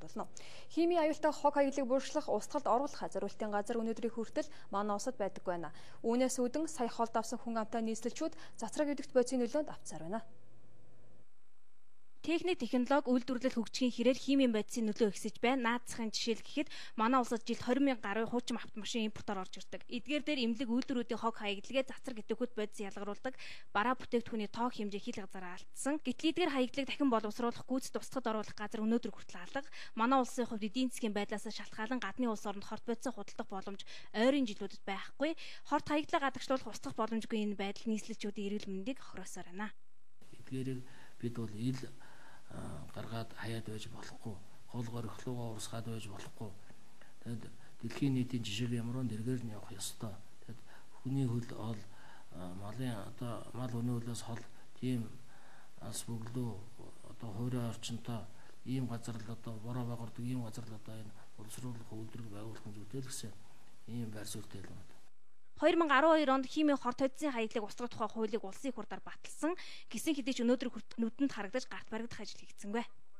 болно. Химийн аюултай хог хаягдлыг бүршлэх устгалд оруулах зориултын газар өнөөдрийн хүртэл манай улсад байдаггүй байна. Үүнээс үүдэн сая холд авсан хүн амтай нийслэлчүүд цацраг идэвхт бодисын нөлөөнд автсаар байна. Техник технологи үйлдвэрлэл хөгжихийн хэрээр химийн бодисын нөлөө ихсэж байна. Наадсахын жишээл гэхэд манай улсад жилд 20,000 гаруй хуучин автомашин импортоор орж ирдэг. Эдгээр дээр эмнэлэг үйлдвэрүүдийн хог хаягдлагыг цацраг идэвхт бодис ялгаруулдаг бараа бүтээгдэхүүний тоог хэмжээ хил газараа алдсан. Гэтэл эдгээр хаягдлыг дахин боловсруулах гүйцэд устгад оруулах газар өнөөдөр хүртэл алга. Манай улсын хувьд эдийн засгийн байдлаас шалтгаалan гадны улс оронд хорт бодисоо худалдах боломж ойрын жилүүдэд байхгүй. Хорт хаягдлаа гадагшлуулах устгах боломжгүй энэ байдал нийслэлчүүдийн эрүүл мэндийг хохироосоор байна. Эдгээрийг бид бол ил гаргаад хаяад байж болохгүй, гол горихлуугаа урсгаад байж болохгүй. Тэгэд дэлхийн нийтийн жишээг ямарван дэргээр нь явах ёстой. Тэгэд хүний хөл ол малын одоо мал хүний хөлөөс хол тийм ас бөглөө одоо хуурай орчинтой ийм газар л одоо бороо байгуулдаг ийм газар л одоо энэ боловсруулах үйлдвэрийг байгуулах нь зүйтэй л гэсэн ийм байр суурьтай л байна. 2012 онд химийн хорт бодисын хаягдлыг устгах тухай хуулийг улсын их хурлаар баталсан. Гэсэн хэдий ч өнөөдөр хүртэл нүдэнд харагдаж гарт баригдах ажил хийгдсэнгүй.